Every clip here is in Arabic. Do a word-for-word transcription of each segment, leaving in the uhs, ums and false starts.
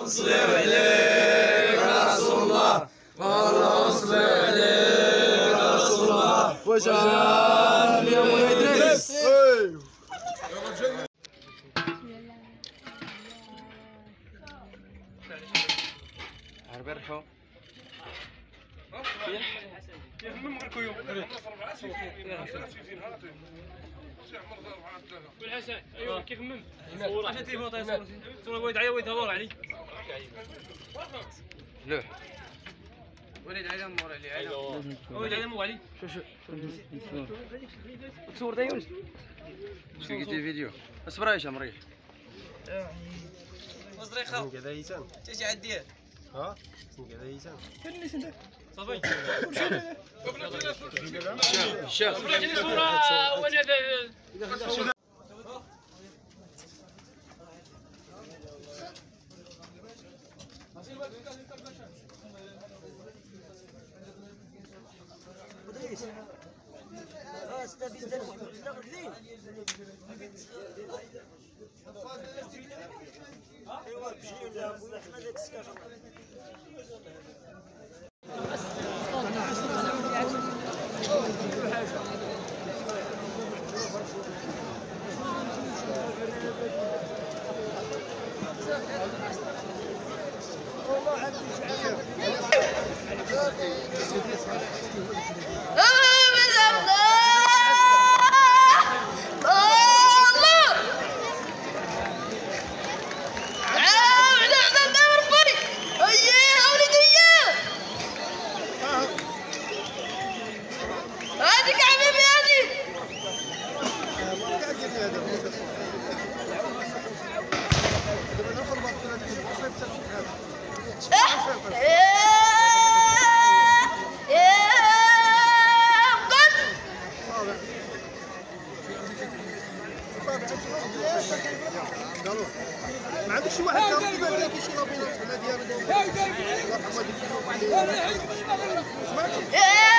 صلي عليك يا رسول الله، اللهم صل عليك يا رسول الله. وجاب يا ابو ادريس. عربي رحو يهمم غير كيوم والحسن. ايوا كيخمم صور عشان تليفون طيب صور ولد علي ولد هضور علي لوح ولد علي مور علي علي ولد علي مور علي شو شو تصور دا يونس شنو قلتي فيديو اصبر يا مريح مزريخه كذا يسان تيجي عديه ها كذا يسان كان ليش انت صافي شاف صورة صورة وانا ما عندكش شي واحد كان كيبان لك شي لابيلات ولا ديال الله يرحمها ديك سمعتي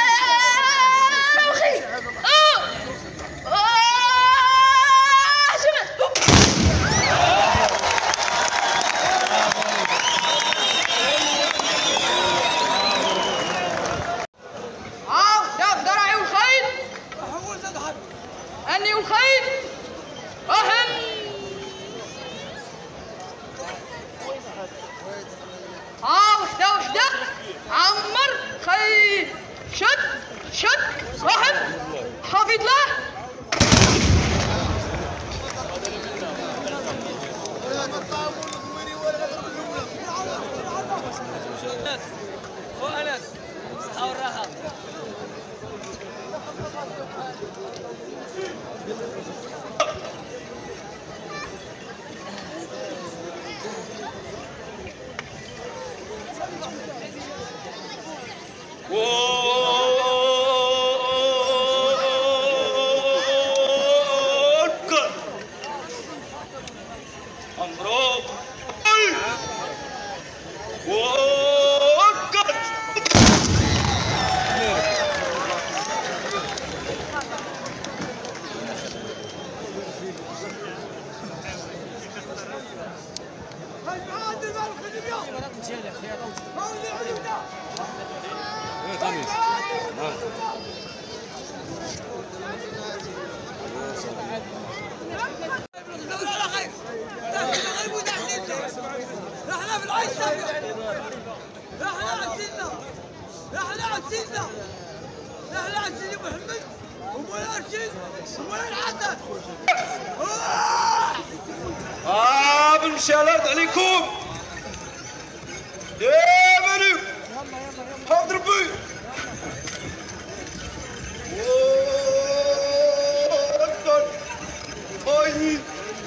اخي أني وخيل أهل ها وحدة وحدة عمر خيل شد شد واحد حافظ له أنس هو أنس الصحة والراحة احنا في العيش احنا عزيزنا احنا عزيزنا احنا عزيزي محمد ومولانا رشيد ومولانا الحسن. اه بالمشالات عليكم يا بني حاضر ربي اكبر اي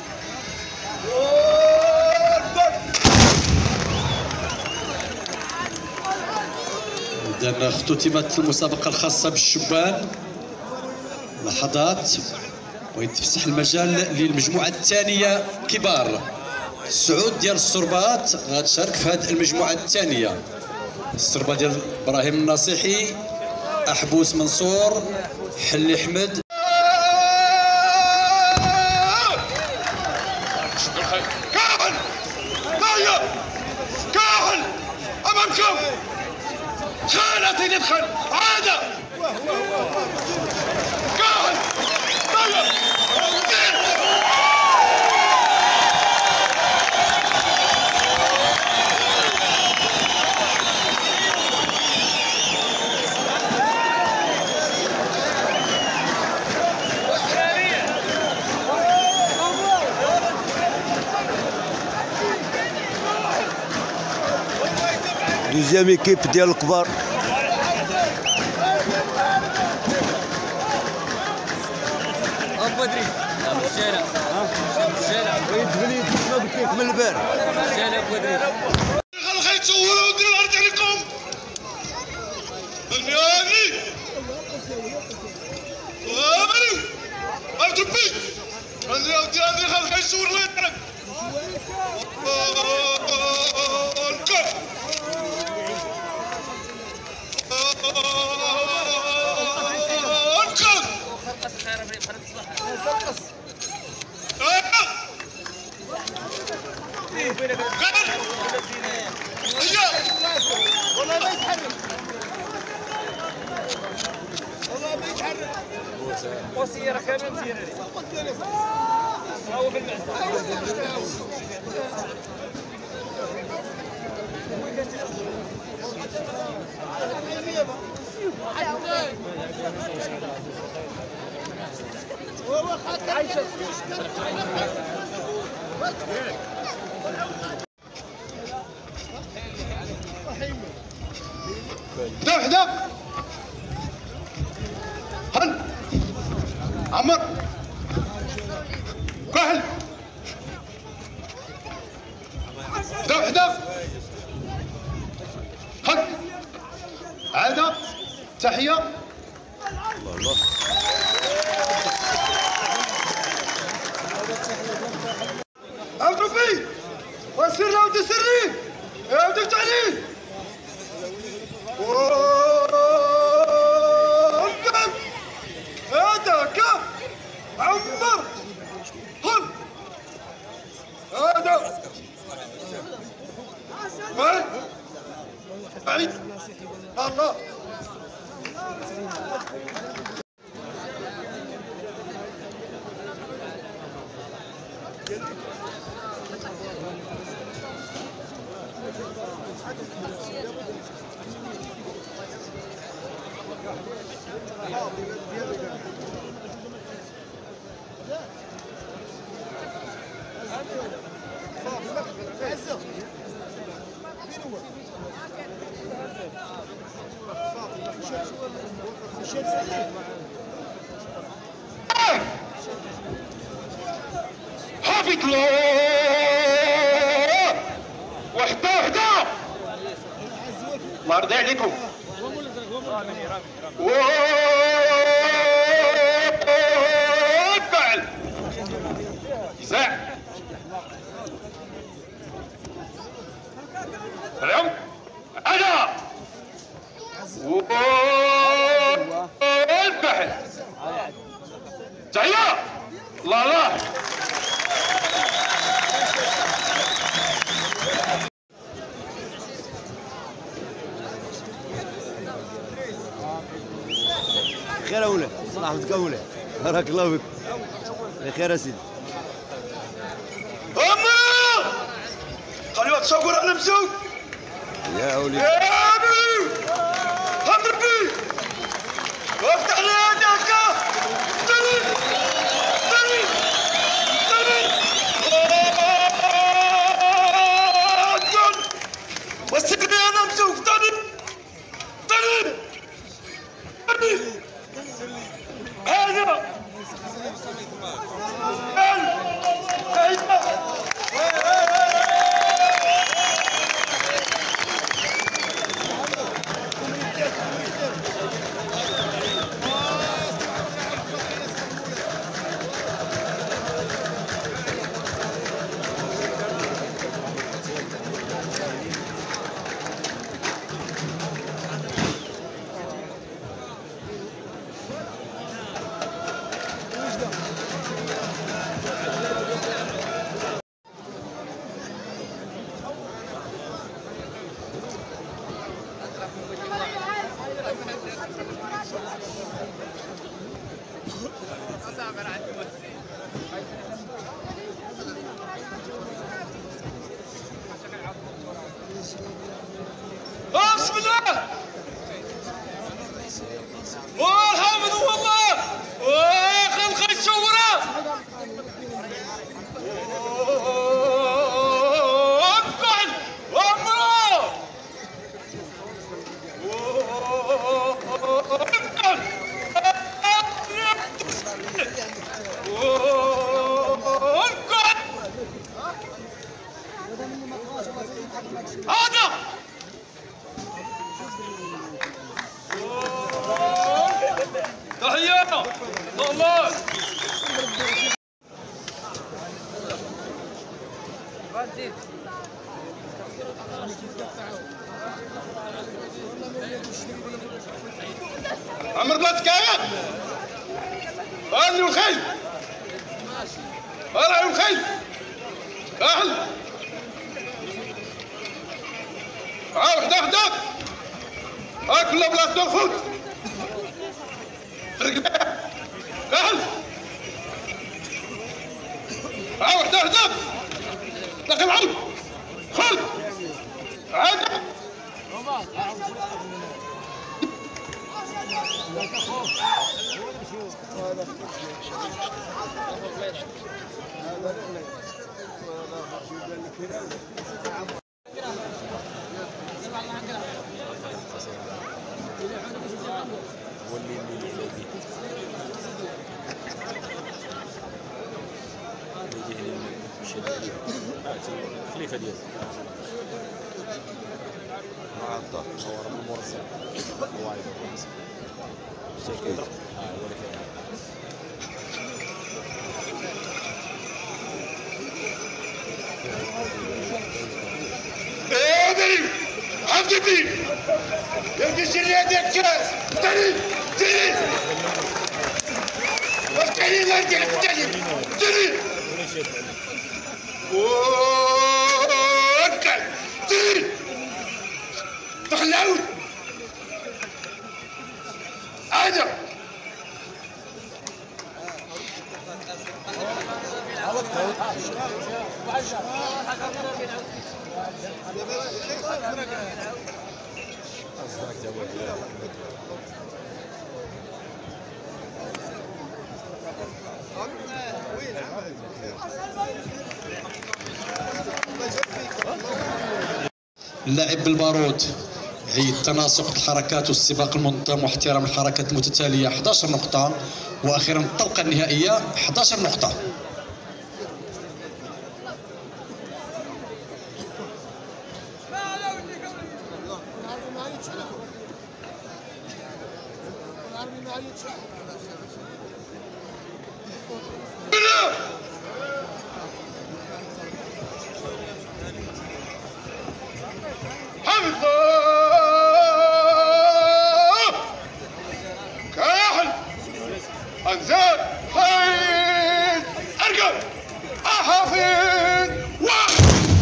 إذن اختتمت المسابقة الخاصة بالشبان لحظات ويتفسح المجال للمجموعة الثانية كبار. السعود ديال السربات غتشارك في هذه المجموعة الثانية. السربة ديال إبراهيم النصيحي، أحبوس منصور، حلي أحمد. قدامكم خالتي يدخل عادة قاعد طيب دوزيام ايكيب ديال الكبار. ابو ادريس الشارع الشارع بغيت بني شنو بكيك من البارح الشارع ابو ادريس خلي تصوروا وديروا الارض عليكم النادي وامروا ارجوكي اللي ودي هذه خلي يصور الله يترك الكف والله ما يتحرك والله ما يتحرك وسياره كامله مزيانه هو في ده ده هل عمر كحل ده ده هل عادة تحية الله أبدو فيه وسر لو تسري أبدو تعليل وانقل هذاك عمر هل هذا وين بعيد الله هابط له وحده وحده الله يرضي عليكم وفعل زع اليوم انا والفعل تحية لا لا خير اولاد الله يحفظك اولاد بارك الله فيك بخير يا سيدي اما خليوها تصور على مسوق يا وليدي يا ابي حمد بي وافتح لي يدك طريق طريق طريق وسكني انا مسوق طريق طريق طريق هذا عمر بلاد كايا هاني والخيل هلا والخيل اهل ها وحده وحده ها كلها بلاصه الخوت اهل ها وحده وحده دخل عود خل عاد خليفه ديال مع الضغط هو من المرسل هو عايز المرسل الشيء كيضرب اه هو اللي كيضرب ايه دريم عبد الدين يا ابني شري هذاك الكاس افتحي افتحي افتحي لا يدير افتحي افتحي وكل افتحي افتح العود عادة اللاعب بالبارود هي تناسق الحركات والسباق المنظم واحترام الحركات المتتالية أحد عشر نقطة، وأخيرا الطلقة النهائية أحد عشر نقطة. انزل خيل ارقم احافظ واحد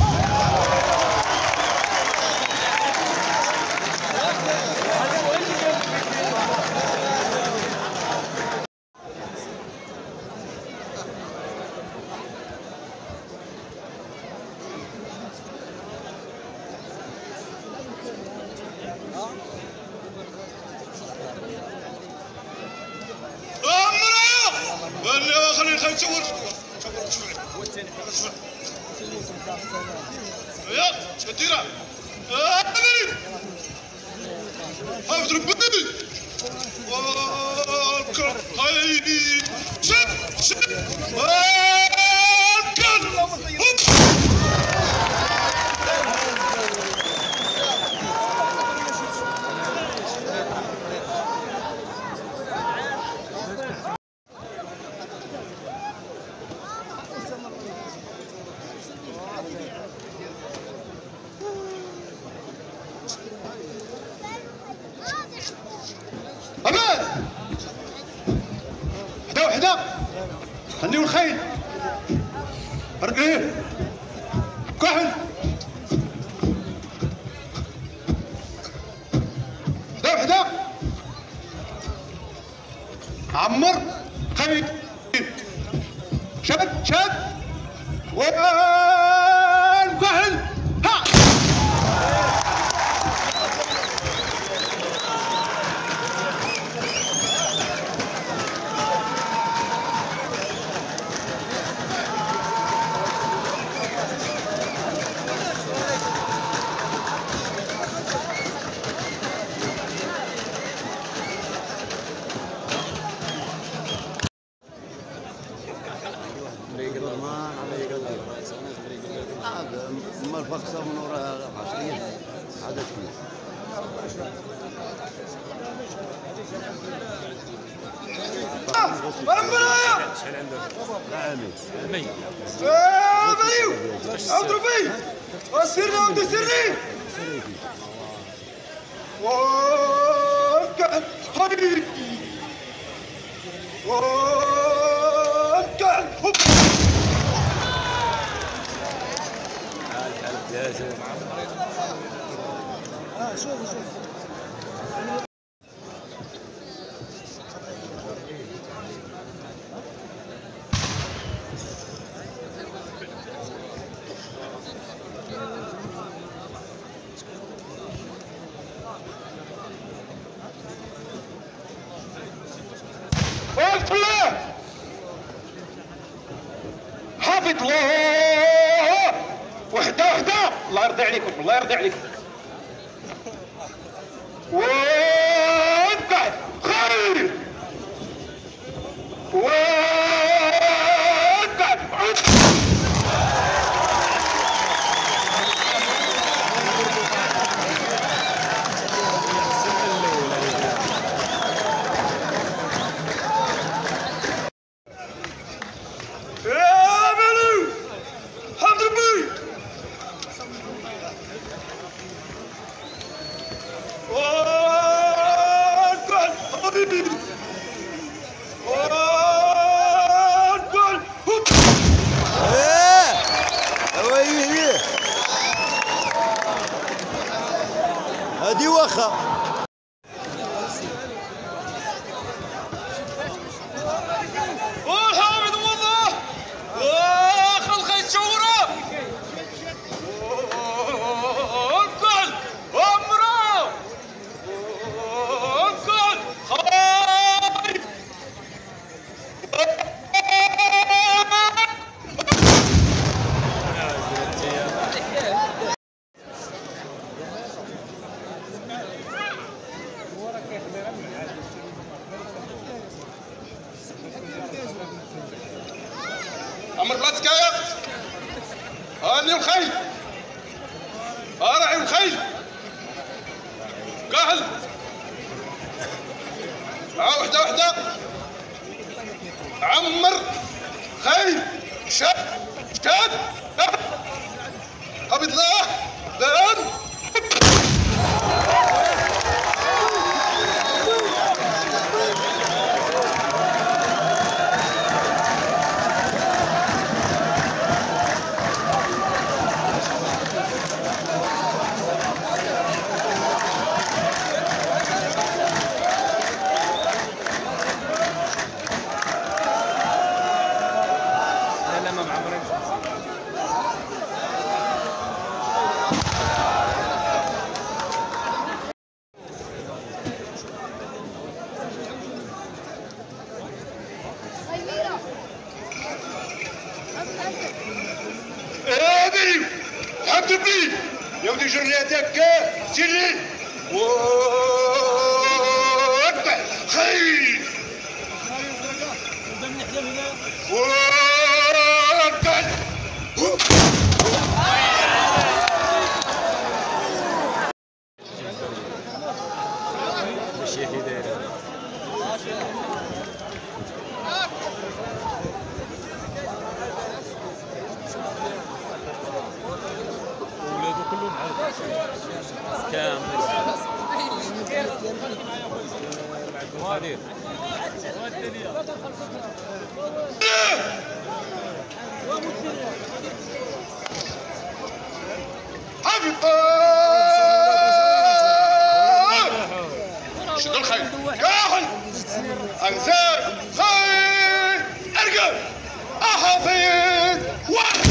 ولا خلينا خلينا نصور صور صور يا شديرة حافظ ربي والكر هاي شد شد والكر أمان حدا وحدا خليو الخيل رقيه كحل حدا وحدا عمر خيل شد شد وين كحل ها ما الفرق صار من وراء عشرين عدد كبير. اضرب فيه سرني ودي سرني وكع حبيبي وكع اه شوف شوف حافظ الله وحده وحده الله يرضي عليكم الله يرضي عليكم وابقى خير وابقى هادي واخا والحافظ والله واخا الخيط شورة والكل وامره والكل خايف عمر ثلاث دقايق هاني الخيل راعي الخيل كاهل ها وحده وحده عمر خيل شاد شاد قبض الله لان هذه حط بي يا ودي جري هذاك سيري واتبع خير واتبع شد الخيل كاحل انزار خيل ارقب احافظ واحد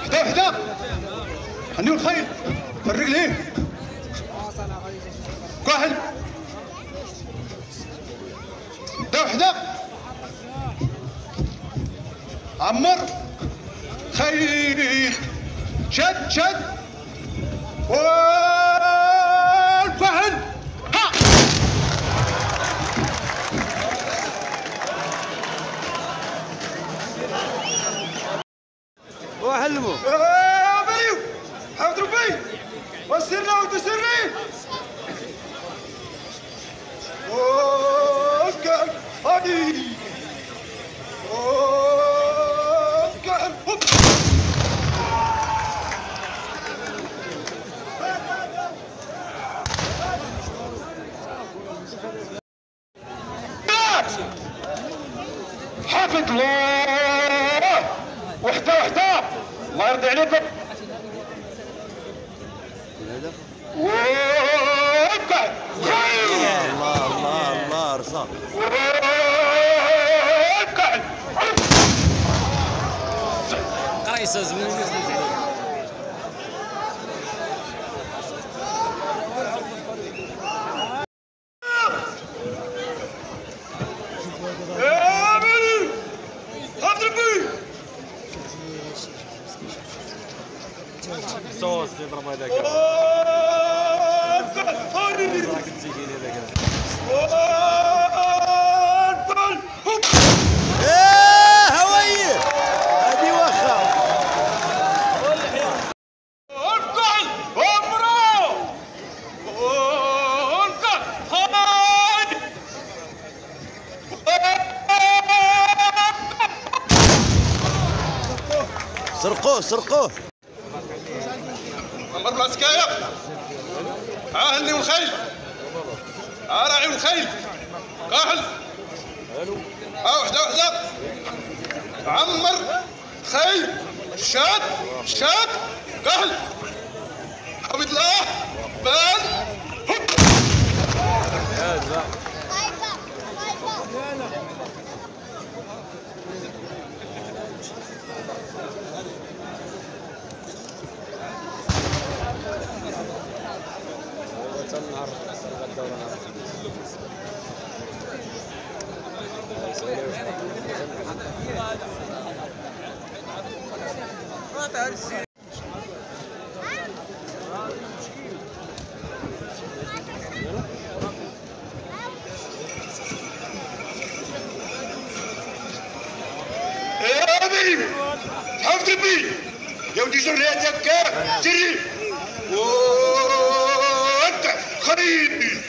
وحده وحده خليو الخيل فرق ليه كحل وحده وحده عمر خيل شد شد والفهد ها وحلموا يا بريو حمد ربي وسرنا وتسري اوكي هادي اوكي حافظ الله وحده وحده الله يرضي عليكم وابعد الله الله الله رصاص وابعد قرايصه زوين صوص يضرب هذاك راك تسيكين هذاك ايه هويه هادي واخا انقل امرو انقل هاي سرقوه سرقوه نمبر العسكاية ها هني والخيل ها راعي والخيل كاحل ها وحده وحده عمر خيل شاد شاد كاحل حمد الله بان يا ابي حفظ بي يا ودي جري هذاك جري وانت خليل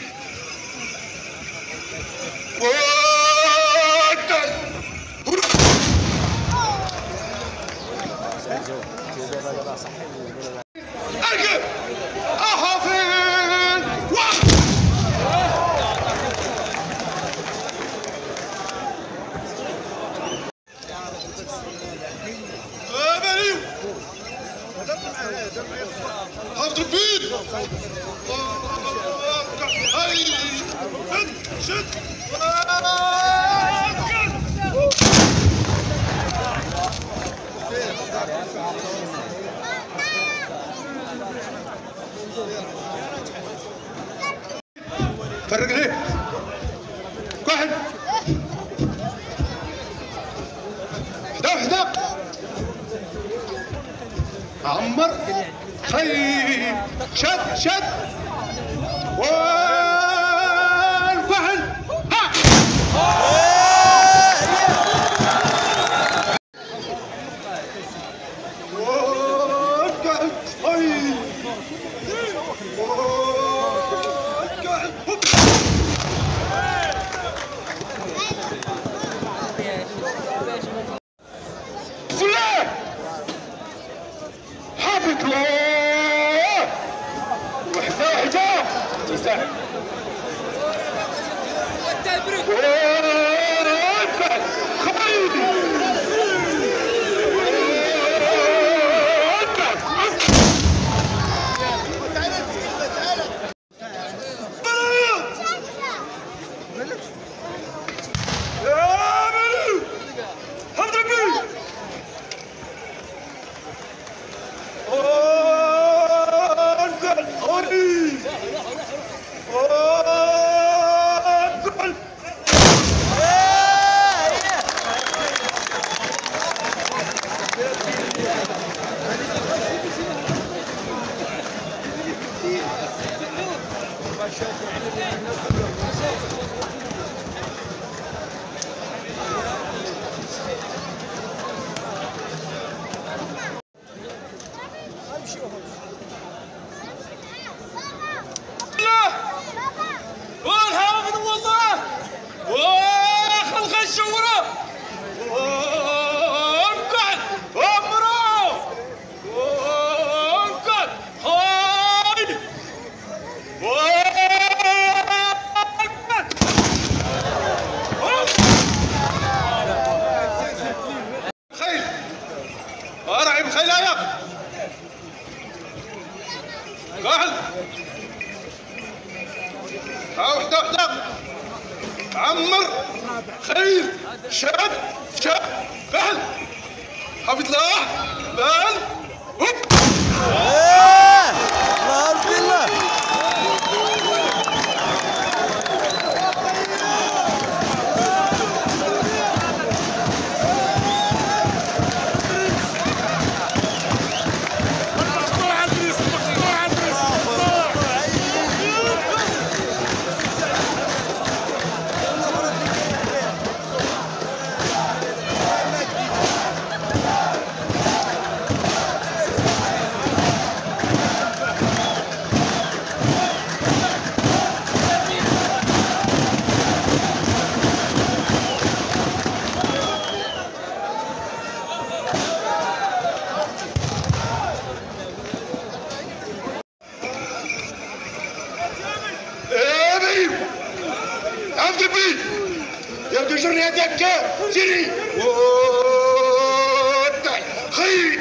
وانت ارقب احافظ حفظ البيت هاي شد شد فرق ليه واحد وحده وحده عمر خيل شد شد والفهل ها وقعد خيل وقعد فلان حافظ الله وحده وحده تسعة وابعد خيل خلايا واحد ها وحده وحده عمر خير شاد شاد فعل حفظ الله فعل هوب الله ربي الله يا بدو جرني هذاك سيري خير